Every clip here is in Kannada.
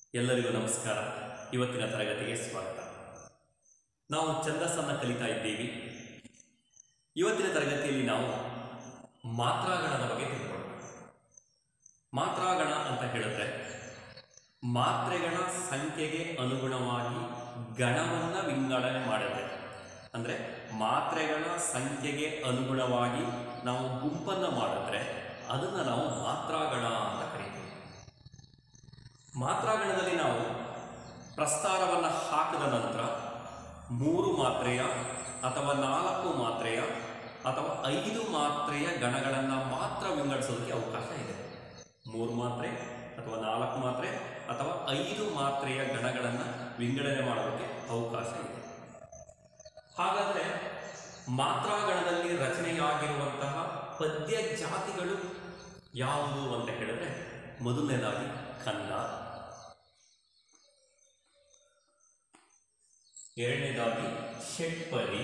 ಎಲ್ಲರಿಗೂ ನಮಸ್ಕಾರ. ಇವತ್ತಿನ ತರಗತಿಗೆ ಸ್ವಾಗತ. ನಾವು ಛಂದಸ್ಸನ್ನು ಕಲಿತಾ ಇದ್ದೀವಿ. ಇವತ್ತಿನ ತರಗತಿಯಲ್ಲಿ ನಾವು ಮಾತ್ರಾಗಣದ ಬಗ್ಗೆ ತಿಳ್ಕೊಳ್ಳೋಣ. ಮಾತ್ರಾಗಣ ಅಂತ ಹೇಳಿದ್ರೆ ಮಾತ್ರೆಗಳ ಸಂಖ್ಯೆಗೆ ಅನುಗುಣವಾಗಿ ಗಣವನ್ನು ವಿಂಗಡಣೆ ಮಾಡುತ್ತೆ. ಅಂದರೆ ಮಾತ್ರೆಗಳ ಸಂಖ್ಯೆಗೆ ಅನುಗುಣವಾಗಿ ನಾವು ಗುಂಪನ್ನು ಮಾಡಿದ್ರೆ ಅದನ್ನು ನಾವು ಮಾತ್ರಾಗಣ ಅಂತ ಕರೀತೀವಿ. ಮಾತ್ರಾಗಣದಲ್ಲಿ ನಾವು ಪ್ರಸ್ತಾರವನ್ನು ಹಾಕಿದ ನಂತರ 3 ಮಾತ್ರೆಯ ಅಥವಾ 4 ಮಾತ್ರೆಯ ಅಥವಾ 5 ಮಾತ್ರೆಯ ಗಣಗಳನ್ನು ಮಾತ್ರ ವಿಂಗಡಿಸೋದಕ್ಕೆ ಅವಕಾಶ ಇದೆ. 3 ಮಾತ್ರೆ ಅಥವಾ 4 ಮಾತ್ರೆ ಅಥವಾ 5 ಮಾತ್ರೆಯ ಗಣಗಳನ್ನು ವಿಂಗಡಣೆ ಮಾಡೋದಕ್ಕೆ ಅವಕಾಶ ಇದೆ. ಹಾಗಾದರೆ ಮಾತ್ರಾಗಣದಲ್ಲಿ ರಚನೆಯಾಗಿರುವಂತಹ ಪದ್ಯ ಜಾತಿಗಳು ಯಾವುದು ಅಂತ ಹೇಳಿದ್ರೆ, ಮೊದಲನೇದಾಗಿ ಕಂದ, ಎರಡನೇದಾಗಿ ಷಟ್ಪದಿ,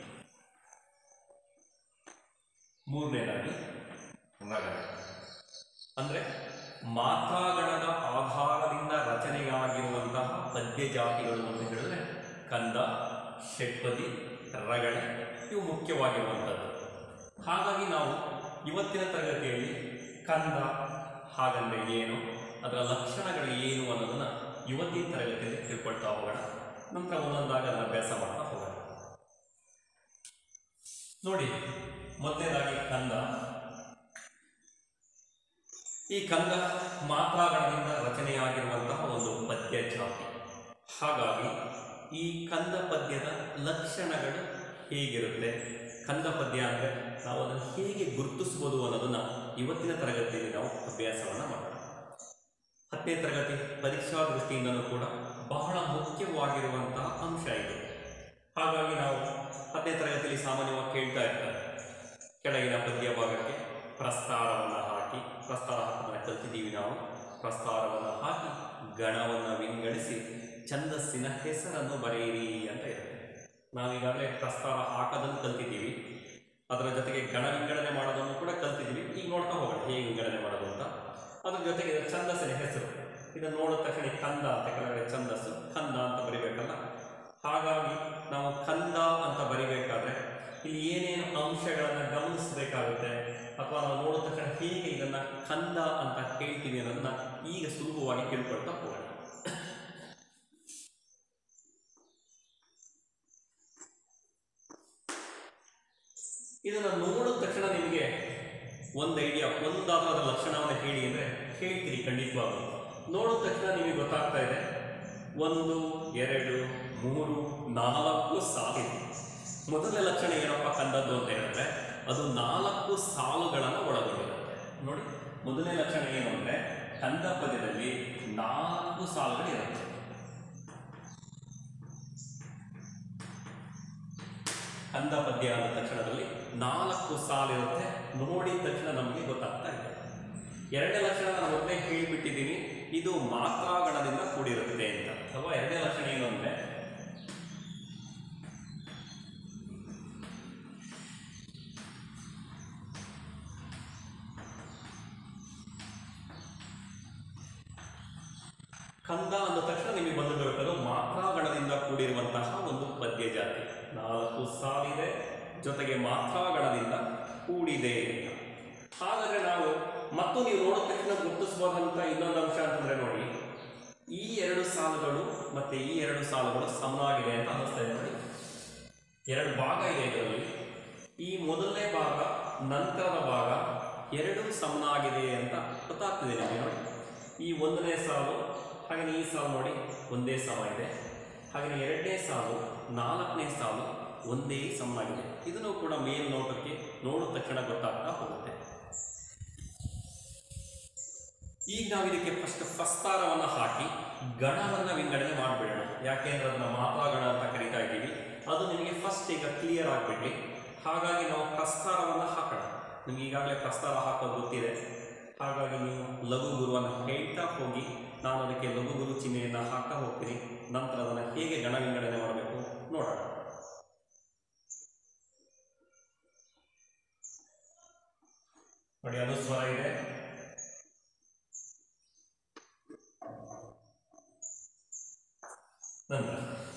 ಮೂರನೇದಾಗಿ ರಗಳೆ. ಅಂದರೆ ಮಾತ್ರಾಗಣದ ಆಧಾರದಿಂದ ರಚನೆಯಾಗಿರುವಂತಹ ಪದ್ಯ ಜಾತಿಗಳು ಅಂತ ಹೇಳಿದ್ರೆ ಕಂದ, ಷಟ್ಪದಿ, ರಗಳೆ ಇವು ಮುಖ್ಯವಾಗಿರುವಂಥದ್ದು. ಹಾಗಾಗಿ ನಾವು ಇವತ್ತಿನ ತರಗತಿಯಲ್ಲಿ ಕಂದ ಹಾಗಂದರೆ ಏನು, ಅದರ ಲಕ್ಷಣಗಳು ಏನು ಅನ್ನೋದನ್ನು ಇವತ್ತಿನ ತರಗತಿಯಲ್ಲಿ ತಿಳ್ಕೊಳ್ತಾ ಹೋಗೋಣ. ನಂತರ ಒಂದೊಂದಾಗಿ ಅದನ್ನು ಅಭ್ಯಾಸ ಮಾಡ್ತಾ ಹೋಗೋಣ. ನೋಡಿ, ಮೊದಲನೇದಾಗಿ ಕಂದ. ಈ ಕಂದ ಮಾತ್ರಾಗಣದಿಂದ ರಚನೆಯಾಗಿರುವಂತಹ ಒಂದು ಪದ್ಯ ಜಾತಿ. ಹಾಗಾಗಿ ಈ ಕಂದ ಪದ್ಯದ ಲಕ್ಷಣಗಳು ಹೇಗಿರುತ್ತೆ, ಕಂದ ಪದ್ಯ ಅಂದರೆ ನಾವು ಅದನ್ನು ಹೇಗೆ ಗುರುತಿಸ್ಬೋದು ಅನ್ನೋದನ್ನು ಇವತ್ತಿನ ತರಗತಿಯಲ್ಲಿ ನಾವು ಅಭ್ಯಾಸವನ್ನು ಮಾಡೋಣ. 10ನೇ ತರಗತಿ ಪರೀಕ್ಷಾ ದೃಷ್ಟಿಯಿಂದಲೂ ಕೂಡ ಬಹಳ ಮುಖ್ಯವಾಗಿರುವಂತಹ ಅಂಶ ಇದು. ಹಾಗಾಗಿ ನಾವು 10ನೇ ತರಗತಿಯಲ್ಲಿ ಸಾಮಾನ್ಯವಾಗಿ ಕೇಳ್ತಾ ಇರ್ತಾರೆ, ಕೆಳಗಿನ ಪದ್ಯ ಭಾಗಕ್ಕೆ ಪ್ರಸ್ತಾರವನ್ನು ಹಾಕಿ, ಪ್ರಸ್ತಾರ ಹಾಕೋದನ್ನು ಕಲ್ತಿದ್ದೀವಿ ನಾವು. ಪ್ರಸ್ತಾರವನ್ನು ಹಾಕಿ ಗಣವನ್ನು ವಿಂಗಡಿಸಿ ಛಂದಸ್ಸಿನ ಹೆಸರನ್ನು ಬರೆಯಿರಿ ಅಂತ ಇರುತ್ತೆ. ನಾವೀಗಾಗಲೇ ಪ್ರಸ್ತಾರ ಹಾಕೋದನ್ನು ಕಲ್ತಿದ್ದೀವಿ, ಅದರ ಜೊತೆಗೆ ಗಣ ವಿಂಗಡಣೆ ಮಾಡೋದನ್ನು ಕೂಡ ಕಲ್ತಿದ್ದೀವಿ. ಈಗ ನೋಡ್ತಾ ಹೋಗೋಣ ಹೇಗೆ ವಿಂಗಡಣೆ ಮಾಡೋದು ಅಂತ. ಅದ್ರ ಜೊತೆಗೆ ಛಂದಸ್ಸಿನ ಹೆಸರು, ಇದನ್ನು ನೋಡಿದ ತಕ್ಷಣ ಕಂದ ಅಂತ ಕೆಳಗಡೆ ಛಂದಸ್ಸು ಕಂದ ಅಂತ ಬರಿಬೇಕಲ್ಲ. ಹಾಗಾಗಿ ನಾವು ಕಂದ ಅಂತ ಬರಿಬೇಕಾದ್ರೆ ಇಲ್ಲಿ ಏನೇನು ಅಂಶಗಳನ್ನು ಗಮನಿಸಬೇಕಾಗುತ್ತೆ, ಅಥವಾ ನಾವು ನೋಡಿದ ತಕ್ಷಣ ಹೇಗೆ ಇದನ್ನು ಕಂದ ಅಂತ ಹೇಳ್ತೀವಿ ಅನ್ನೋದನ್ನ ಈಗ ಸುಲಭವಾಗಿ ತಿಳ್ಕೊಳ್ತಾ ಹೋಗೋಣ. ಇದನ್ನು ನೋಡಿದ ತಕ್ಷಣ ನಿಮಗೆ ಒಂದು ಐಡಿಯಾ, ಒಂದಾದ ಲಕ್ಷಣವನ್ನು ಹೇಳಿ ಅಂದರೆ ಹೇಳ್ತೀರಿ ಖಂಡಿತವಾಗ್ಲೂ. ನೋಡಿದ ತಕ್ಷಣ ನಿಮಗೆ ಗೊತ್ತಾಗ್ತಾ ಇದೆ 1, 2, 3, 4 ಸಾಲಿದೆ. ಮೊದಲನೇ ಲಕ್ಷಣ ಏನಪ್ಪ ಕಂದದ್ದು ಅಂತ ಹೇಳಿದ್ರೆ ಅದು 4 ಸಾಲುಗಳನ್ನು ಒಳಗೊಂಡಿರುತ್ತೆ. ನೋಡಿ, ಮೊದಲನೇ ಲಕ್ಷಣ ಏನು ಅಂದರೆ ಕಂದ ಪದ್ಯದಲ್ಲಿ 4 ಸಾಲುಗಳಿರುತ್ತೆ. ಕಂದ ಪದ್ಯ ಆದ ತಕ್ಷಣದಲ್ಲಿ 4 ಸಾಲಿರುತ್ತೆ. ನೋಡಿದ ತಕ್ಷಣ ನಮಗೆ ಗೊತ್ತಾಗ್ತಾ ಇದೆ. ಎರಡನೇ ಲಕ್ಷಣ ನಾನು ಮೊದಲೇ ಹೇಳಿಬಿಟ್ಟಿದ್ದೀನಿ, ಇದು ಮಾತ್ರಾಗಣದಿಂದ ಕೂಡಿರುತ್ತೆ ಅಂತ. ಅಥವಾ ಎರಡನೇ ಲಕ್ಷಣ ಏನು ಅಂದರೆ ಕಂದ ಅಂದ ತಕ್ಷಣ ನಿಮಗೆ ಬಂದು ಬರುತ್ತದೆ ಮಾತ್ರಾಗಣದಿಂದ ಕೂಡಿರುವಂತಹ ಒಂದು ಪದ್ಯ ಜಾತಿ. 4 ಸಾಲಿದೆ, ಜೊತೆಗೆ ಮಾತ್ರಾಗಣದಿಂದ ಕೂಡಿದೆ ಅಂತ. ಹಾಗಾದರೆ ನಾವು ಮತ್ತು ನೀವು ನೋಡಿದ ತಕ್ಷಣ ಗುರುತಿಸಬಹುದಂತ ಇನ್ನೊಂದು ಅಂಶ ಅಂತಂದರೆ, ನೋಡಿ, ಈ 2 ಸಾಲುಗಳು ಮತ್ತು ಈ 2 ಸಾಲುಗಳು ಸಮನಾಗಿದೆ ಅಂತ ಅನ್ನಿಸ್ತಾ ಇದೆ. ನೋಡಿ, 2 ಭಾಗ ಇದೆ ಇದರಲ್ಲಿ. ಈ ಮೊದಲನೇ ಭಾಗ ನಂತರದ ಭಾಗ 2 ಸಮನಾಗಿದೆ ಅಂತ ಗೊತ್ತಾಗ್ತಿದೆ ನಿಮಗೆ. ನೋಡಿ, ಈ 1ನೇ ಸಾಲು ಹಾಗೆಯೇ ಈ ಸಾಲು ನೋಡಿ ಒಂದೇ ಸಮ ಇದೆ. ಹಾಗೆಯೇ 2ನೇ ಸಾಲು 4ನೇ ಸಾಲು ಒಂದೇ ಸಮನಾಗಿದೆ. ಇದನ್ನು ಕೂಡ ಮೇಲ್ನೋಟಕ್ಕೆ ನೋಡಿದ ತಕ್ಷಣ ಗೊತ್ತಾಗ್ತಾ ಹೋಗುತ್ತೆ. ಈಗ ನಾವು ಇದಕ್ಕೆ ಫಸ್ಟ್ ಪ್ರಸ್ತಾರವನ್ನು ಹಾಕಿ ಗಣವನ್ನು ವಿಂಗಡಣೆ ಮಾಡಿಬಿಡೋಣ. ಯಾಕೆಂದ್ರೆ ಅದನ್ನು ಮಾತ್ರಾಗಣ ಅಂತ ಕರಿತಾ ಇದ್ದೀವಿ. ಅದು ನಿಮಗೆ ಫಸ್ಟ್ ಈಗ ಕ್ಲಿಯರ್ ಆಗಿಬಿಡಲಿ. ಹಾಗಾಗಿ ನಾವು ಪ್ರಸ್ತಾರವನ್ನು ಹಾಕೋಣ. ನಿಮ್ಗೆ ಈಗಾಗಲೇ ಪ್ರಸ್ತಾರ ಹಾಕೋದು ಗೊತ್ತಿದೆ. ಹಾಗಾಗಿ ನೀವು ಲಘು ಗುರುವನ್ನು ಹೇಳ್ತಾ ಹೋಗಿ, ನಾನು ಅದಕ್ಕೆ ಲಘು ಗುರು ಚಿಹ್ನೆಯನ್ನು ಹಾಕ್ತಾ ಹೋಗ್ತೀನಿ. ನಂತರ ಅದನ್ನು ಹೇಗೆ ಗಣ ವಿಂಗಡಣೆ ಮಾಡಬೇಕು ನೋಡೋಣ. ನೋಡಿ, ಅನುಸ್ವರ ಇದೆ, ನಂತರ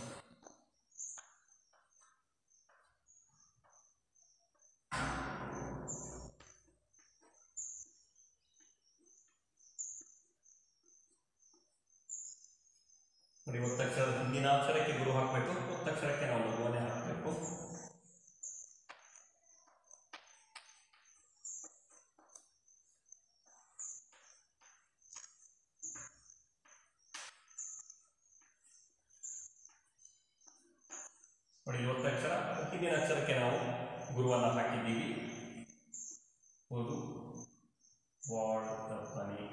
ನೋಡಿ, ಒತ್ತಕ್ಷರದ ಹಿಂದಿನ ಅಕ್ಷರಕ್ಕೆ ಗುರು ಹಾಕಬೇಕು, ಒತ್ತಕ್ಷರಕ್ಕೆ ನಾವು ಲಘುವನ್ನೇ ಹಾಕಬೇಕು. ನೋಡಿ, ಒತ್ತಕ್ಷರ ಹಿಂದಿನ ಅಕ್ಷರಕ್ಕೆ ನಾವು ಗುರುವನ್ನು ಹಾಕಿದ್ದೀವಿ. ಓದು ವಾರ್ತಪನಿ.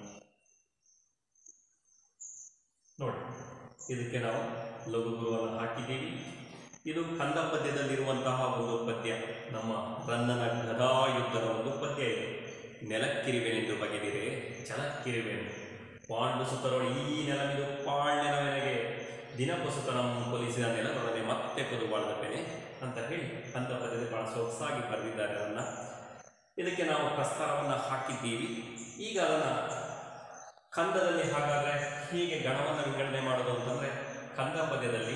ನೋಡಿ, ಇದಕ್ಕೆ ನಾವು ಲಘು ಗುರುವನ್ನು ಹಾಕಿದ್ದೀವಿ. ಇದು ಕಂದ ಪದ್ಯದಲ್ಲಿರುವಂತಹ ಒಂದು ಪದ್ಯ, ನಮ್ಮ ರನ್ನನ ಗದಾಯುದ್ಧದ ಒಂದು ಪದ್ಯ. ಇದು ನೆಲಕ್ಕಿರಿವೆನೆಂದು ಬಗೆದಿರೆ ಛಲಕ್ಕಿರಿವೆನು ಪಾಂಡು ಸುತರೊಳು ಈ ನೆಲವಿದು ಪಾಳ್ನೆಲವೆನಗೆ ದಿನಪಸುತನಂ ಕೊಲಿಸಿದ ನೆಲದೊಡನೆ ಮತ್ತೆ ಕೊದುವಾಳದ ಬೆನೆ ಅಂತ ಹೇಳಿ ಕಂದ ಪದ್ಯದಲ್ಲಿ ಬಹಳ ಸೊಗಸಾಗಿ ಬರೆದಿದ್ದಾರೆ ಅದನ್ನು. ಇದಕ್ಕೆ ನಾವು ಪ್ರಸ್ತಾರವನ್ನು ಹಾಕಿದ್ದೀವಿ. ಈಗ ಅದನ್ನು ಕಂದದಲ್ಲಿ ಹಾಗಾದರೆ ಹೀಗೆ ಗಣವನ್ನು ವಿಂಗಡಣೆ ಮಾಡೋದು ಅಂತಂದರೆ, ಕಂದ ಪದ್ಯದಲ್ಲಿ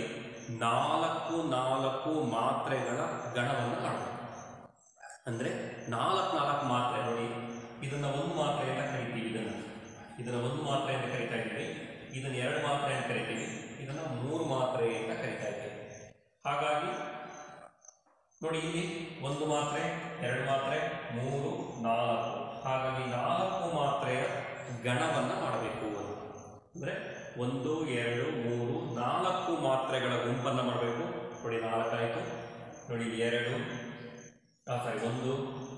4 ಮಾತ್ರೆಗಳ ಗಣವನ್ನು ಮಾಡಬೇಕು. ಅಂದರೆ 4 ಮಾತ್ರೆ. ನೋಡಿ, ಇದನ್ನು 1 ಮಾತ್ರೆ ಅಂತ ಕರಿತೀವಿ. ಇದನ್ನು 1 ಮಾತ್ರೆ ಅಂತ ಕರಿತಾ ಇದ್ದೀವಿ. ಇದನ್ನು 2 ಮಾತ್ರೆ ಅಂತ ಕರಿತೀವಿ. ಇದನ್ನು 3 ಮಾತ್ರೆ ಅಂತ ಕರಿತಾ ಇದ್ದೀವಿ. ಹಾಗಾಗಿ ನೋಡಿ, ಇಲ್ಲಿ 1 ಮಾತ್ರೆ, 2 ಮಾತ್ರೆ, 3, 4. ಹಾಗಾಗಿ 4 ಮಾತ್ರೆಯ ಗಣವನ್ನು ಮಾಡಬೇಕು. ಅಂದರೆ 1, 2, 3, 4 ಮಾತ್ರೆಗಳ ಗುಂಪನ್ನು ಮಾಡಬೇಕು. ನೋಡಿ, 4 ಆಯಿತು. ನೋಡಿ, 1, 2,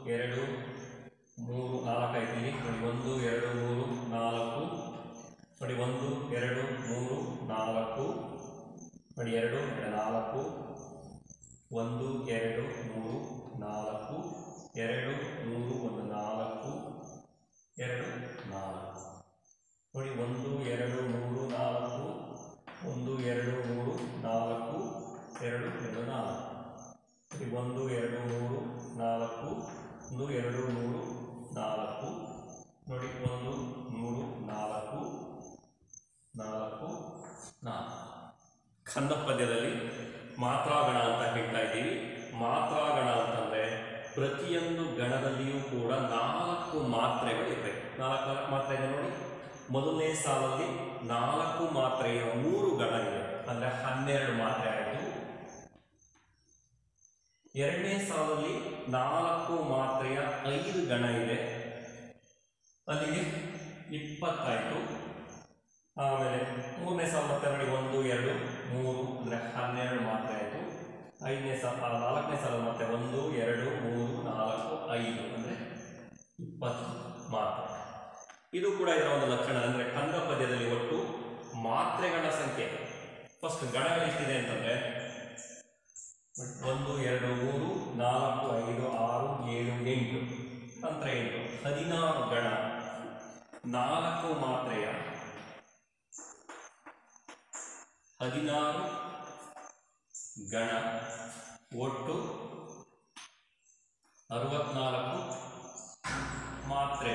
3, 4 ಆಯ್ತು. ಇಲ್ಲಿ ನೋಡಿ, 1, 2, 3, 4. ನೋಡಿ, 1, 2, 3, 4. ನೋಡಿ, 2, 4. 1, 2, 3, 4. 2, 3, 1, 4. 2, 4. ನೋಡಿ, 1, 2, 3, 4. 1, 2, 3, 4. 2, 2, 4. ನೋಡಿ, 1, 2, 3, 4. 1, 2, 3, 4. ನೋಡಿ, 1, 3, 4, 4, 4. ಕಂದ ಪದ್ಯದಲ್ಲಿ ಮಾತ್ರಾಗಣ ಅಂತ ಹೇಳ್ತಾ ಇದ್ದೀವಿ. ಮಾತ್ರಾಗಣ ಅಂತಂದರೆ ಪ್ರತಿಯೊಂದು ಗಣದಲ್ಲಿಯೂ ಕೂಡ 4 ಮಾತ್ರೆಗಳು ಇರಬೇಕು. 4 ಮಾತ್ರೆ ಇದೆ ನೋಡಿ. ಮೊದಲನೇ ಸಾಲಲ್ಲಿ 4 ಮಾತ್ರೆಯ 3 ಗಣ ಇದೆ, ಅಂದರೆ 12 ಮಾತ್ರೆ ಆಯಿತು. ಎರಡನೇ ಸಾಲಲ್ಲಿ 4 ಮಾತ್ರೆಯ 5 ಗಣ ಇದೆ, ಅಲ್ಲಿಗೆ 20 ಆಯಿತು. ಆಮೇಲೆ ಮೂರನೇ ಸಾಲ ಮತ್ತೆ ನೋಡಿ, 1, 2, 3 ಅಂದರೆ 12 ಮಾತ್ರೆ ಆಯಿತು. 5ನೇ ಸಾಲ, 4ನೇ ಸಾಲ ಮತ್ತೆ 1, 2, 3, 4, 5 ಅಂದರೆ 20 ಮಾತ್ರೆ. ಇದು ಕೂಡ ಇದರ ಒಂದು ಲಕ್ಷಣ. ಅಂದರೆ ಕಂದ ಪದ್ಯದಲ್ಲಿ ಒಟ್ಟು ಮಾತ್ರೆಗಳ ಸಂಖ್ಯೆ, ಫಸ್ಟ್ ಗಣಗಳು ಎಷ್ಟಿದೆ ಅಂತಂದರೆ 1, 2, 3, 4, 5, 6, 7, 8 ನಂತರ 8, 16 ಗಣ. 4 ಮಾತ್ರೆಯ 16 ಗಣ, ಒಟ್ಟು 64 ಮಾತ್ರೆ.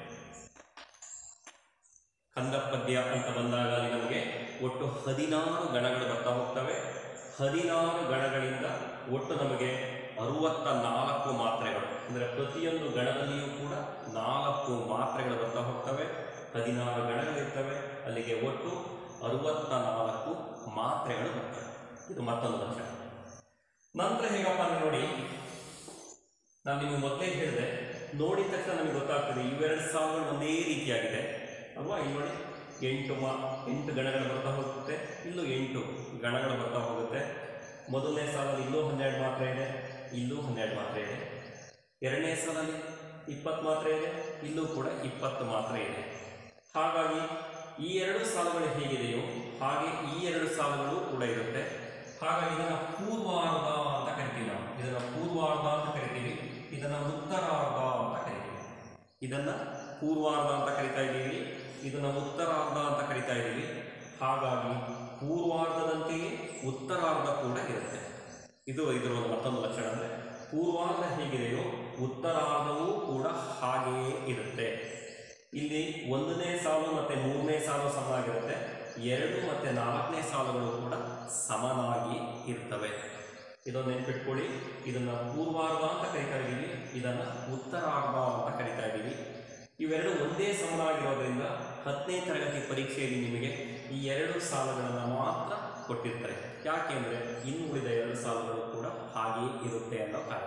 ಕಂದ ಪದ್ಯ ಅಂತ ಬಂದಾಗ ಅಲ್ಲಿ ನಮಗೆ ಒಟ್ಟು 16 ಗಣಗಳು ಬರ್ತಾ ಹೋಗ್ತವೆ. 16 ಗಣಗಳಿಂದ ಒಟ್ಟು ನಮಗೆ 64 ಮಾತ್ರೆಗಳು, ಅಂದರೆ ಪ್ರತಿಯೊಂದು ಗಣದಲ್ಲಿಯೂ ಕೂಡ 4 ಮಾತ್ರೆಗಳು ಬರ್ತಾ ಹೋಗ್ತವೆ. 16 ಗಣಗಳಿರ್ತವೆ, ಅಲ್ಲಿಗೆ ಒಟ್ಟು 64 ಮಾತ್ರೆಗಳು ಬರ್ತವೆ. ಇದು ಮತ್ತೊಂದು ಲಕ್ಷಣ. ನಂತರ ಹೇಗಪ್ಪ ಅಂದರೆ ನೋಡಿ, ನಾನು ನಿಮಗೆ ಮೊದಲೇ ಹೇಳಿದೆ, ನೋಡಿದ ತಕ್ಷಣ ನಮಗೆ ಗೊತ್ತಾಗ್ತದೆ ಇವೆರಡು ಸಾಲುಗಳು ಒಂದೇ ರೀತಿಯಾಗಿದೆ ಅಲ್ವಾ. ಇಲ್ಲಿ ನೋಡಿ, 8 ಗಣಗಳು ಬರ್ತಾ ಹೋಗುತ್ತೆ, ಇಲ್ಲೂ 8 ಗಣಗಳು ಬರ್ತಾ ಹೋಗುತ್ತೆ. ಮೊದಲನೇ ಸಾಲಲ್ಲಿ ಇಲ್ಲೂ 12 ಮಾತ್ರೆ ಇದೆ, ಇಲ್ಲೂ 12 ಮಾತ್ರೆ ಇದೆ. ಎರಡನೇ ಸಾಲಲ್ಲಿ 20 ಮಾತ್ರೆ ಇದೆ, ಇಲ್ಲೂ ಕೂಡ 20 ಮಾತ್ರೆ ಇದೆ. ಹಾಗಾಗಿ ಈ 2 ಸಾಲುಗಳು ಹೇಗಿದೆಯೋ ಹಾಗೆ ಈ 2 ಸಾಲುಗಳು ಕೂಡ ಇರುತ್ತೆ. ಹಾಗಾಗಿ ಇದನ್ನು ಪೂರ್ವಾರ್ಧ ಅಂತ ಕರಿತೀವಿ. ನಾವು ಇದನ್ನು ಪೂರ್ವಾರ್ಧ ಅಂತ ಕರಿತೀವಿ, ಇದನ್ನು ಉತ್ತರಾರ್ಧ ಅಂತ ಕರಿತೀವಿ. ಇದನ್ನು ಪೂರ್ವಾರ್ಧ ಅಂತ ಕರಿತಾ ಇದ್ದೀವಿ, ಇದನ್ನು ಉತ್ತರಾರ್ಧ ಅಂತ ಕರಿತಾ ಇದ್ದೀವಿ. ಹಾಗಾಗಿ ಪೂರ್ವಾರ್ಧದಂತೆಯೇ ಉತ್ತರಾರ್ಧ ಕೂಡ ಇರುತ್ತೆ. ಇದು ಇದರ ಒಂದು ಮತ್ತೊಂದು ಲಕ್ಷಣ. ಅಂದರೆ ಪೂರ್ವಾರ್ಧ ಹೇಗಿದೆಯೋ ಉತ್ತರಾರ್ಧವೂ ಕೂಡ ಹಾಗೆಯೇ ಇರುತ್ತೆ. ಇಲ್ಲಿ 1ನೇ ಸಾಲು ಮತ್ತು 3ನೇ ಸಾಲು ಸಮನಾಗಿರುತ್ತೆ, 2 ಮತ್ತು 4ನೇ ಸಾಲುಗಳು ಕೂಡ ಸಮನಾಗಿ ಇರ್ತವೆ. ಇದನ್ನು ನೆನ್ಪಿಟ್ಕೊಳ್ಳಿ. ಇದನ್ನು ಪೂರ್ವಾರ್ಧ ಅಂತ ಕರಿತಾ ಇದ್ದೀವಿ, ಇದನ್ನು ಉತ್ತರಾರ್ಧ ಅಂತ ಕರಿತಾ ಇದ್ದೀವಿ. ಇವೆರಡು ಒಂದೇ ಸಮನಾಗಿರೋದ್ರಿಂದ 10ನೇ ತರಗತಿ ಪರೀಕ್ಷೆಯಲ್ಲಿ ನಿಮಗೆ ಈ 2 ಸಾಲುಗಳನ್ನು ಮಾತ್ರ ಕೊಟ್ಟಿರ್ತಾರೆ. ಯಾಕೆಂದರೆ ಇನ್ನು ಉಳಿದ 2 ಸಾಲುಗಳು ಕೂಡ ಹಾಗೆಯೇ ಇರುತ್ತೆ ಅನ್ನೋ ಕಾರಣ.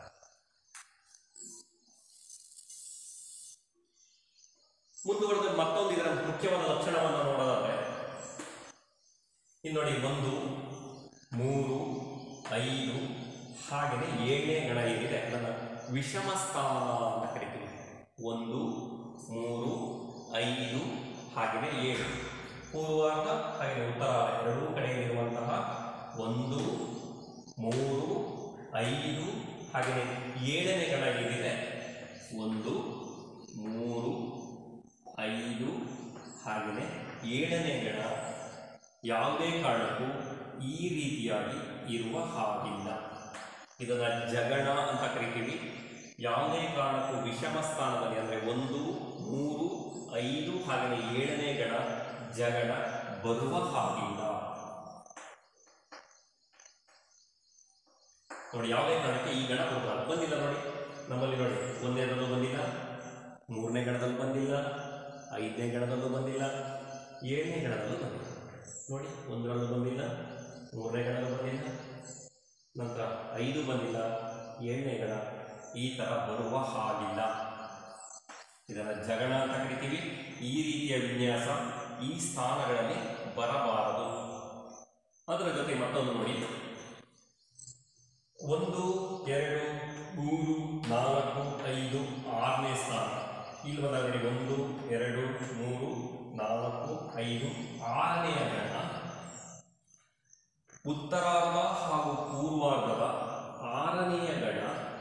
ಮುಂದುವರೆದ ಮತ್ತೊಂದು ಇದರ ಮುಖ್ಯವಾದ ಲಕ್ಷಣವನ್ನು ನೋಡೋದಾದ್ರೆ ಇಲ್ಲಿ ನೋಡಿ, 1, 3, 5 ಹಾಗೆಯೇ 7ನೇ ಗಣ ಏನಿದೆ ಅದನ್ನು ವಿಷಮ ಸ್ಥಾನ ಅಂತ ಕರಿತೀವಿ. 1, 3, 5 ಹಾಗೆಯೇ 7 ಪೂರ್ವಾರ್ಧ ಹಾಗೆಯೇ ಉತ್ತರಾರ್ಧ ಎರಡೂ ಕಡೆಯಲ್ಲಿರುವಂತಹ 1, 3, 5 ಹಾಗೆಯೇ 7ನೇ ಗಣ ಏನಿದೆ 1, 3, 5 ಹಾಗೆಯೇ 7ನೇ ಗಣ ಯಾವುದೇ ಕಾರಣಕ್ಕೂ ಈ ರೀತಿಯಾಗಿ ಇರುವ ಹಾಗಿಲ್ಲ. ಇದನ್ನು ಜಗಣ ಅಂತ ಕರಿತೀವಿ. ಯಾವುದೇ ಕಾರಣಕ್ಕೂ ವಿಷಮ ಸ್ಥಾನದಲ್ಲಿ ಅಂದರೆ 1, 3, 5 ಹಾಗೆಯೇ 7ನೇ ಗಣ ಜಗಣ ಬರುವ ಹಾಗಿಲ್ಲ. ನೋಡಿ, ಯಾವುದೇ ಕಾರಣಕ್ಕೆ ಈ ಗಣ ಬಂದಿಲ್ಲ. ನೋಡಿ, ನಮ್ಮಲ್ಲಿ ನೋಡಿ, 1ನೇದಲ್ಲೂ ಬಂದಿಲ್ಲ, 3ನೇ ಗಣದಲ್ಲೂ ಬಂದಿಲ್ಲ, 5ನೇ ಗಣದಲ್ಲೂ ಬಂದಿಲ್ಲ, 7ನೇ ಗಣದಲ್ಲೂ ಬಂದಿಲ್ಲ. ನೋಡಿ, 1ರಲ್ಲೂ ಬಂದಿಲ್ಲ, 3ನೇ ಗಣದಲ್ಲೂ ಬಂದಿಲ್ಲ, ನಂತರ 5 ಬಂದಿಲ್ಲ, 7ನೇ ಗಣ ಈ ಥರ ಬರುವ ಹಾಗಿಲ್ಲ. ಇದನ್ನು ಜಗಣ ಅಂತ ಕರಿತೀವಿ. ಈ ರೀತಿಯ ವಿನ್ಯಾಸ ಈ ಸ್ಥಾನಗಳಲ್ಲಿ ಬರಬಾರದು. ಅದರ ಜೊತೆ ಮತ್ತೊಂದು ನೋಡಿ, 1, 2, 3, 4, 5 6ನೇ ಸ್ಥಾನ. ಇಲ್ಲಿ ಬಂದಾಗ ನೋಡಿ, 1, 2, 3, 4, 5 6ನೇ ಗಣ ಉತ್ತರಾರ್ಧ ಹಾಗೂ ಪೂರ್ವಾರ್ಧದ 6ನೇ ಗಣ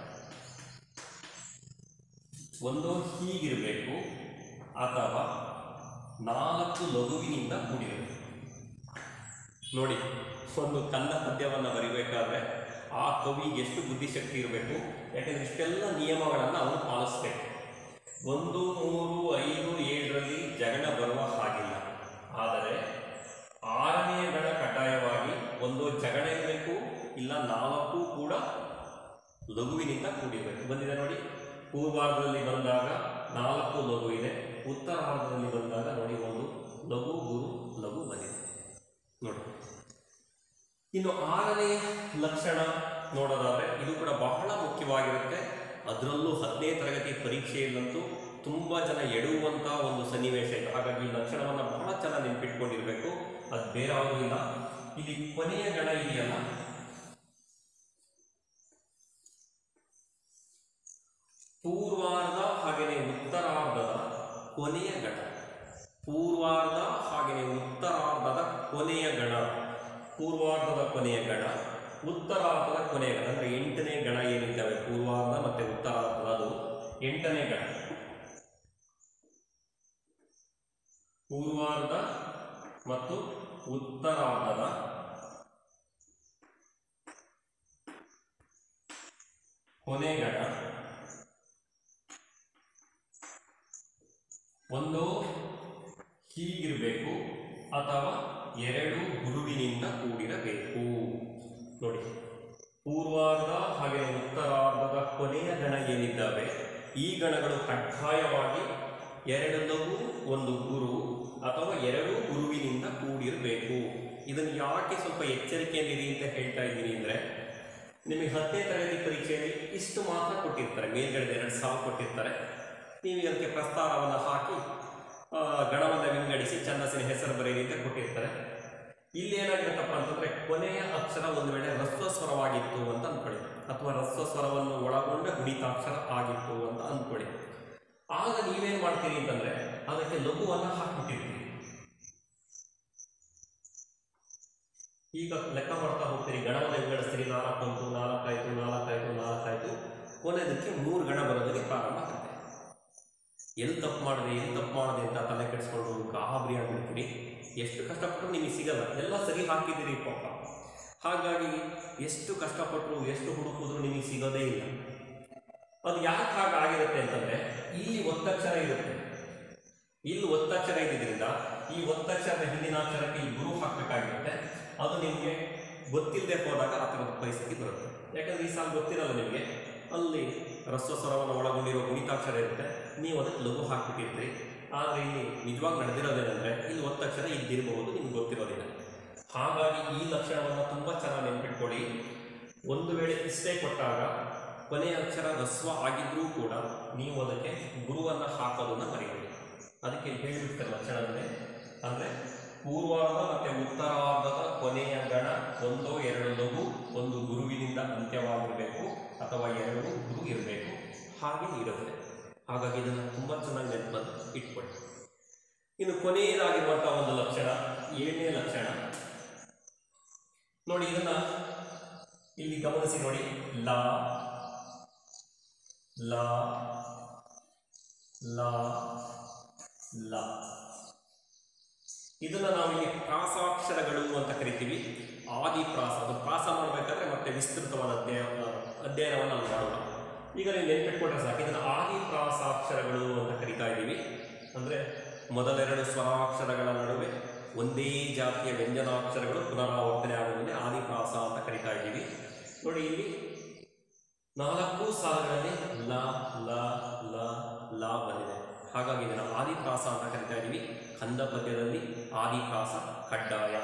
ಒಂದು ಹೀಗಿರಬೇಕು ಅಥವಾ 4 ಲಘುವಿನಿಂದ ಕೂಡಿರಬೇಕು. ನೋಡಿ, ಒಂದು ಕಂದ ಪದ್ಯವನ್ನು ಬರಿಬೇಕಾದ್ರೆ ಆ ಕವಿಗೆ ಎಷ್ಟು ಬುದ್ಧಿಶಕ್ತಿ ಇರಬೇಕು. ಯಾಕೆಂದರೆ ಇಷ್ಟೆಲ್ಲ ನಿಯಮಗಳನ್ನು ಅವನು ಪಾಲಿಸಬೇಕು. 1, 3, 5, 7ರಲ್ಲಿ ಜಗಣ ಬರುವ ಹಾಗಿಲ್ಲ. ಆದರೆ 6ನೇ ಗಣ ಕಡ್ಡಾಯವಾಗಿ ಒಂದು ಜಗಣ ಇರಬೇಕು, ಇಲ್ಲ 4 ಕೂಡ ಲಘುವಿನಿಂದ ಕೂಡಿರಬೇಕು. ಬಂದಿದೆ ನೋಡಿ, ಪೂರ್ವಾರ್ಧದಲ್ಲಿ ಬಂದಾಗ 4 ಲಘು ಇದೆ, ಉತ್ತರಾರ್ಧದಲ್ಲಿ ಬಂದಾಗ ನೋಡಿ 1 ಲಘು ಗುರು ಲಘು ಬಂದಿದೆ ನೋಡಿ. ಇನ್ನು 6ನೇ ಲಕ್ಷಣ ನೋಡೋದಾದರೆ ಇದು ಕೂಡ ಬಹಳ ಮುಖ್ಯವಾಗಿರುತ್ತೆ. ಅದರಲ್ಲೂ 10ನೇ ತರಗತಿ ಪರೀಕ್ಷೆಯಲ್ಲಂತೂ ತುಂಬ ಜನ ಎಡುವಂಥ ಒಂದು ಸನ್ನಿವೇಶ ಇದೆ. ಹಾಗಾಗಿ ಈ ಲಕ್ಷಣವನ್ನು ಬಹಳ ಚೆನ್ನಾಗಿ ನೆನಪಿಟ್ಕೊಂಡಿರಬೇಕು. ಅದು ಬೇರೆ ಯಾವುದೂ ಇಲ್ಲ. ಇಲ್ಲಿ ಕೊನೆಯ ಗಣ ಇದೆಯಲ್ಲ, ಪೂರ್ವಾರ್ಧ ಹಾಗೆಯೇ ಉತ್ತರಾರ್ಧದ ಕೊನೆಯ ಗಣ, ಪೂರ್ವಾರ್ಧ ಹಾಗೆಯೇ ಉತ್ತರಾರ್ಧದ ಕೊನೆಯ ಗಣ, ಪೂರ್ವಾರ್ಧದ ಕೊನೆಯ ಗಣ, ಉತ್ತರಾರ್ಧದ ಕೊನೆಯ ಗಣ ಅಂದರೆ 8ನೇ ಗಣ ಏನಿದ್ದಾವೆ ಪೂರ್ವಾರ್ಧ ಮತ್ತು ಉತ್ತರಾರ್ಧದ, ಅದು 8ನೇ ಗಣ. ಪೂರ್ವಾರ್ಧ ಮತ್ತು ಉತ್ತರಾರ್ಧದ ಕೊನೆ ಗಣ ಒಂದು ಹೀಗಿರಬೇಕು ಅಥವಾ 2 ಗುರುವಿನಿಂದ ಕೂಡಿರಬೇಕು. ನೋಡಿ, ಪೂರ್ವಾರ್ಧ ಹಾಗೆ ಉತ್ತರಾರ್ಧದ ಕೊನೆಯ ಗಣ ಏನಿದ್ದಾವೆ ಈ ಗಣಗಳು ಕಡ್ಡಾಯವಾಗಿ 2 ಲಘು 1 ಗುರು ಅಥವಾ 2 ಗುರುವಿನಿಂದ ಕೂಡಿರಬೇಕು. ಇದನ್ನು ಯಾಕೆ ಸ್ವಲ್ಪ ಎಚ್ಚರಿಕೆಯಲ್ಲಿರಿ ಅಂತ ಹೇಳ್ತಾ ಇದ್ದೀನಿ ಅಂದರೆ, ನಿಮಗೆ 10ನೇ ತರಗತಿ ಪರೀಕ್ಷೆಯಲ್ಲಿ ಇಷ್ಟು ಮಾತ್ರ ಕೊಟ್ಟಿರ್ತಾರೆ, ಮೇಲ್ಗಡೆ 2 ಸಾಲು ಕೊಟ್ಟಿರ್ತಾರೆ. ನೀವು ಇದಕ್ಕೆ ಪ್ರಸ್ತಾರವನ್ನು ಹಾಕಿ ಗಣವನ್ನು ವಿಂಗಡಿಸಿ ಛಂದಸ್ಸಿನ ಹೆಸರು ಬರೆಯಿರಿ ಅಂತ ಕೊಟ್ಟಿರ್ತಾರೆ. ಇಲ್ಲಿ ಏನಾಗಿರುತ್ತಪ್ಪ ಅಂತಂದರೆ, ಕೊನೆಯ ಅಕ್ಷರ ಒಂದು ವೇಳೆ ಹ್ರಸ್ವ ಸ್ವರವಾಗಿತ್ತು ಅಂತ ಅಂದ್ಕೊಳ್ಳಿ, ಅಥವಾ ಹ್ರಸ್ವ ಸ್ವರವನ್ನು ಒಳಗೊಂಡ ಗುಣಿತಾಕ್ಷರ ಆಗಿತ್ತು ಅಂತ ಅಂದ್ಕೊಳ್ಳಿ. ಆಗ ನೀವೇನು ಮಾಡ್ತೀರಿ ಅಂತಂದರೆ ಅದಕ್ಕೆ ಲಘುವನ್ನು ಹಾಕಿಬಿಟ್ಟಿರ್ತೀರಿ. ಈಗ ಲೆಕ್ಕ ಮಾಡ್ತಾ ಹೋಗ್ತೀರಿ, ಗಣವನ್ನು ವಿಂಗಡಿಸ್ತೀರಿ. 4 ಬಂತು, 4 ಆಯಿತು, 4 ಆಯಿತು, 4 ಆಯಿತು, ಕೊನೆಯದಕ್ಕೆ 3 ಗಣ ಬರೋದಕ್ಕೆ ಪ್ರಾರಂಭ ಆಗುತ್ತೆ. ಎಲ್ಲಿ ತಪ್ಪು ಮಾಡಿದೆ ಅಂತ ತಲೆ ಕೆಡಿಸ್ಕೊಂಡು ಗಾಬರಿ ಆಗಿಬಿಡ್ತೀರಿ. ಎಷ್ಟು ಕಷ್ಟಪಟ್ಟರು ನಿಮಗೆ ಸಿಗಲ್ಲ, ಎಲ್ಲ ಸರಿ ಹಾಕಿದ್ದೀರಿ ಪಾಪ. ಹಾಗಾಗಿ ಎಷ್ಟು ಕಷ್ಟಪಟ್ಟರು ಎಷ್ಟು ಹುಡುಕಿದ್ರು ನಿಮಗೆ ಸಿಗೋದೇ ಇಲ್ಲ. ಅದು ಯಾಕೆ ಹಾಗಾಗಿರುತ್ತೆ ಅಂತಂದರೆ, ಇಲ್ಲಿ ಒತ್ತಕ್ಷರ ಇರುತ್ತೆ, ಇಲ್ಲಿ ಒತ್ತಕ್ಷರ ಇದ್ದಿದ್ದರಿಂದ ಈ ಒತ್ತಕ್ಷರದ ಹಿಂದಿನ ಅಕ್ಷರಕ್ಕೆ ಈ ಗುರು ಹಾಕಬೇಕಾಗಿರುತ್ತೆ. ಅದು ನಿಮಗೆ ಗೊತ್ತಿಲ್ಲದೆ ಹೋದಾಗ ಆ ಥರದ ಪರಿಸ್ಥಿತಿ ಬರುತ್ತೆ. ಯಾಕಂದ್ರೆ ಈ ಸಾಲು ಗೊತ್ತಿರಲ್ಲ ನಿಮಗೆ, ಅಲ್ಲಿ ಹ್ರಸ್ವ ಸ್ವರವನ್ನು ಒಳಗೊಂಡಿರೋ ಗುಣಿತಾಕ್ಷರ ಇರುತ್ತೆ, ನೀವು ಅದಕ್ಕೆ ಲಘು ಹಾಕ್ಬಿಟ್ಟಿರ್ತೀರಿ. ಆದರೆ ಇಲ್ಲಿ ನಿಜವಾಗಿ ನಡೆದಿರೋದೇನೆಂದರೆ ಇಲ್ಲಿ ಒತ್ತಕ್ಷರ ಇದ್ದಿರಬಹುದು, ನಿಮ್ಗೆ ಗೊತ್ತಿರೋದಿಲ್ಲ. ಹಾಗಾಗಿ ಈ ಲಕ್ಷಣವನ್ನು ತುಂಬ ಚೆನ್ನಾಗಿ ನೆನ್ಪಿಟ್ಕೊಳ್ಳಿ. ಒಂದು ವೇಳೆ ಇಷ್ಟೇ ಕೊಟ್ಟಾಗ ಕೊನೆಯ ಅಕ್ಷರ ಹ್ರಸ್ವ ಆಗಿದ್ರೂ ಕೂಡ ನೀವು ಅದಕ್ಕೆ ಗುರುವನ್ನು ಹಾಕೋದನ್ನು ಮರೆಯಬೇಡಿ. ಅದಕ್ಕೆ ಹೇಳಿಬಿಡ್ತಾರೆ ಲಕ್ಷಣದಲ್ಲಿ, ಅಂದರೆ ಪೂರ್ವಾರ್ಧ ಮತ್ತು ಉತ್ತರಾರ್ಧದ ಕೊನೆಯ ಗಣ ಒಂದೋ ಎರಡು ಲಘು, ಒಂದು ಗುರುವಿನಿಂದ ಅಂತ್ಯವಾಗಿರಬೇಕು ಅಥವಾ ಎರಡು ಗುರು ಇರಬೇಕು, ಹಾಗೆ ಇರುತ್ತೆ. ಹಾಗಾಗಿ ಇದನ್ನು ತುಂಬ ಚೆನ್ನಾಗಿ ನೆನಪಲ್ಲಿ ಇಟ್ಕೊಳ್ಳಿ. ಇನ್ನು ಕೊನೆಯದಾಗಿರುವಂಥ ಒಂದು ಲಕ್ಷಣ, 7ನೇ ಲಕ್ಷಣ ನೋಡಿ. ಇದನ್ನ ಇಲ್ಲಿ ಗಮನಿಸಿ ನೋಡಿ. ಲಾ ಲಾ ಲಾ ಲಾ, ಇದನ್ನ ನಾವಿಲ್ಲಿ ಪ್ರಾಸಾಕ್ಷರಗಳು ಅಂತ ಕರಿತೀವಿ. ಆದಿಪ್ರಾಸ, ಅದು ಪ್ರಾಸ ಮಾಡಬೇಕಾದ್ರೆ ಮತ್ತೆ ವಿಸ್ತೃತವಾದ ಅಧ್ಯಯನವನ್ನು ನಾವು ಮಾಡೋಣ. ಈಗ ನೀವು ನೆನ್ಪಿಟ್ಕೊಂಡ್ರೆ ಸಾಕು, ಇದನ್ನು ಆದಿಪ್ರಾಸಾಕ್ಷರಗಳು ಅಂತ ಕರಿತಾ ಇದ್ದೀವಿ. ಅಂದರೆ ಮೊದಲೆರಡು ಸ್ವರಾಕ್ಷರಗಳ ನಡುವೆ ಒಂದೇ ಜಾತಿಯ ವ್ಯಂಜನಾಕ್ಷರಗಳು ಪುನರಾವರ್ತನೆ ಆಗುವುದನ್ನೇ ಆದಿಪ್ರಾಸ ಅಂತ ಕರಿತಾ ಇದ್ದೀವಿ. ನೋಡಿ, ಇಲ್ಲಿ 4 ಸಾಲುಗಳಲ್ಲಿ ಲ ಲ ಲ ಲ ಬಂದಿದೆ. ಹಾಗಾಗಿ ಇದನ್ನು ಆದಿಪ್ರಾಸ ಅಂತ ಕರಿತಾ ಇದ್ದೀವಿ. ಕಂದ ಪದ್ಯದಲ್ಲಿ ಆದಿಪ್ರಾಸ ಕಡ್ಡಾಯ.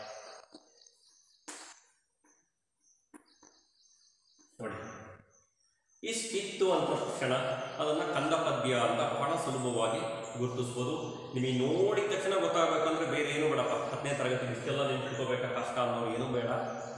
ನೋಡಿ, ಇಷ್ಟಿತ್ತು ಅಂತ ತಕ್ಷಣ ಅದನ್ನು ಕಂದ ಪದ್ಯ ಅಂತ ಬಹಳ ಸುಲಭವಾಗಿ ಗುರುತಿಸ್ಬೋದು. ನಿಮಗೆ ನೋಡಿದ ತಕ್ಷಣ ಗೊತ್ತಾಗಬೇಕಂದ್ರೆ ಬೇರೆ ಏನೂ ಬೇಡಪ್ಪ, 10ನೇ ತರಗತಿ ಇಷ್ಟೆಲ್ಲ ನೆನ್ಪಿಟ್ಕೋಬೇಕಾ ಕಷ್ಟ ಅನ್ನೋರು ಏನೂ ಬೇಡ.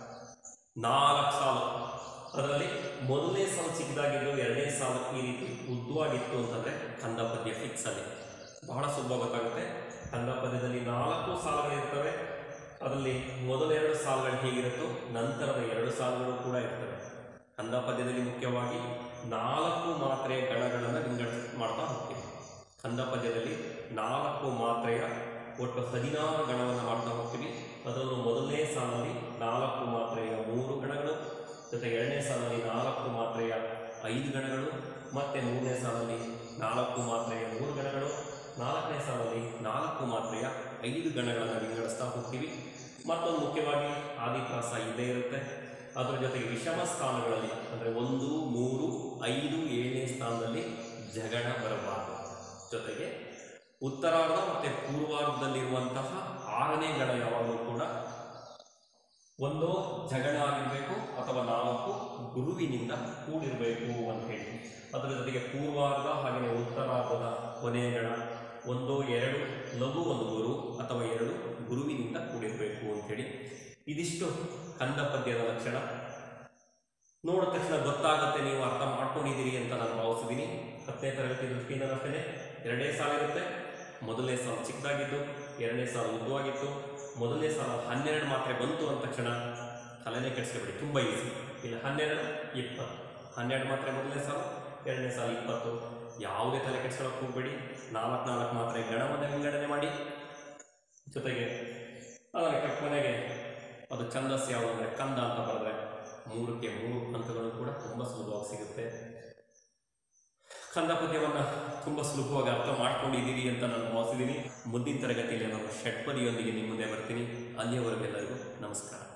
4 ಸಾಲು, ಅದರಲ್ಲಿ ಮೊದಲನೇ ಸಾಲು ಚಿಕ್ಕದಾಗಿದ್ದು 2ನೇ ಸಾಲು ಈ ರೀತಿ ಉದ್ದವಾಗಿತ್ತು ಅಂತಂದರೆ ಕಂದ ಪದ್ಯ ಫಿಕ್ಸ್ ಅಲ್ಲಿ ಬಹಳ ಸುಲಭ ಗೊತ್ತಾಗುತ್ತೆ. ಕಂದ ಪದ್ಯದಲ್ಲಿ 4 ಸಾಲುಗಳಿರ್ತವೆ. ಅದರಲ್ಲಿ ಮೊದಲ 2 ಸಾಲುಗಳು ಹೇಗಿರುತ್ತೋ ನಂತರದ 2 ಸಾಲುಗಳು ಕೂಡ ಇರ್ತವೆ. ಕಂದ ಪದ್ಯದಲ್ಲಿ ಮುಖ್ಯವಾಗಿ 4 ಮಾತ್ರೆಯ ಗಣಗಳನ್ನು ವಿಂಗಡಣೆ ಮಾಡ್ತಾ ಹೋಗ್ತೀವಿ. ಕಂದ ಪದ್ಯದಲ್ಲಿ 4 ಮಾತ್ರೆಯ ಒಟ್ಟು 16 ಗಣವನ್ನು ಮಾಡ್ತಾ ಹೋಗ್ತೀವಿ. ಅದರಲ್ಲೂ ಮೊದಲನೇ ಸಾಲಲ್ಲಿ 4 ಮಾತ್ರೆಯ 3 ಗಣಗಳು, ಜೊತೆಗೆ 2ನೇ ಸಾಲಲ್ಲಿ 4 ಮಾತ್ರೆಯ 5 ಗಣಗಳು, ಮತ್ತು 3ನೇ ಸಾಲಲ್ಲಿ 4 ಮಾತ್ರೆಯ 3 ಗಣಗಳು, 4ನೇ ಸಾಲಲ್ಲಿ 4 ಮಾತ್ರೆಯ 5 ಗಣಗಳನ್ನು ವಿಂಗಡಿಸ್ತಾ ಹೋಗ್ತೀವಿ. ಮತ್ತೊಂದು ಮುಖ್ಯವಾಗಿ ಆದಿಪ್ರಾಸ ಇದ್ದೇ ಇರುತ್ತೆ. ಅದರ ಜೊತೆಗೆ ವಿಷಮ ಸ್ಥಾನಗಳಲ್ಲಿ ಅಂದರೆ 1, 3, 5, 7ನೇ ಸ್ಥಾನದಲ್ಲಿ ಜಗಣ ಬರಬಾರದು. ಜೊತೆಗೆ ಉತ್ತರಾರ್ಧ ಮತ್ತು ಪೂರ್ವಾರ್ಧದಲ್ಲಿರುವಂತಹ 6ನೇ ಗಣ ಯಾವಾಗಲೂ ಕೂಡ ಒಂದೋ ಜಗಣ ಆಗಿರಬೇಕು ಅಥವಾ 4 ಗುರುವಿನಿಂದ ಕೂಡಿರಬೇಕು ಅಂತ ಹೇಳಿ. ಅದರ ಜೊತೆಗೆ ಪೂರ್ವಾರ್ಧ ಹಾಗೆಯೇ ಉತ್ತರಾರ್ಧದ ಕೊನೆಯ ಗಣ ಒಂದೋ 2 ಲಘು, 1 ಗುರು ಅಥವಾ 2 ಗುರುವಿನಿಂದ ಕೂಡಿರಬೇಕು ಅಂಥೇಳಿ. ಇದಿಷ್ಟು ಕಂದ ಪದ್ಯದ ಲಕ್ಷಣ. ನೋಡಿದ ತಕ್ಷಣ ಗೊತ್ತಾಗುತ್ತೆ, ನೀವು ಅರ್ಥ ಮಾಡ್ಕೊಂಡಿದ್ದೀರಿ ಅಂತ ನಾನು ಭಾವಿಸಿದ್ದೀನಿ. 10ನೇ ತರಗತಿ ದೃಷ್ಟಿಯಿಂದ ಅಷ್ಟೇ 2ನೇ ಸಾಲು ಇರುತ್ತೆ. ಮೊದಲನೇ ಸಾಲು ಚಿಕ್ಕದಾಗಿದ್ದು, 2ನೇ ಸಾಲು ಉದ್ದವಾಗಿತ್ತು. ಮೊದಲನೇ ಸಾಲು 12 ಮಾತ್ರೆ ಬಂತು ಅಂದ ತಕ್ಷಣ ತಲೆನೇ ಕೆಡಿಸ್ಕೊಬೇಡಿ, ತುಂಬ ಈಸಿ. ಇಲ್ಲಿ 12, 20, 12 ಮಾತ್ರೆ ಮೊದಲನೇ ಸಾಲು, 2ನೇ ಸಾಲು 20. ಯಾವುದೇ ತಲೆ ಕೆಡಿಸ್ಕೊಳ್ಳೋಕೆ ಹೋಗಬೇಡಿ. 4 ಮಾತ್ರೆ ಗಣವನ್ನು ವಿಂಗಡಣೆ ಮಾಡಿ, ಜೊತೆಗೆ ಅದಕ್ಕೆ ಕೊನೆಗೆ ಅದು ಛಂದಸ್ಸು ಯಾವುದು ಅಂದರೆ ಕಂದ ಅಂತ ಬರೆದ್ರೆ 3ಕ್ಕೆ 3 ಹಂತಗಳು ಕೂಡ ತುಂಬ ಸುಲಭವಾಗಿ ಸಿಗುತ್ತೆ. ಕಂದ ಪದ್ಯವನ್ನು ತುಂಬ ಸುಲಭವಾಗಿ ಅರ್ಥ ಮಾಡ್ಕೊಂಡಿದ್ದೀರಿ ಅಂತ ನಾನು ಭಾವಿಸಿದ್ದೀನಿ. ಮುಂದಿನ ತರಗತಿಯಲ್ಲಿ ನಾನು ಷಟ್ಪದಿಯೊಂದಿಗೆ ನಿಮ್ಮ ಮುಂದೆ ಬರ್ತೀನಿ. ಅಲ್ಲಿಯವರೆಗೆಲ್ಲರಿಗೂ ನಮಸ್ಕಾರ.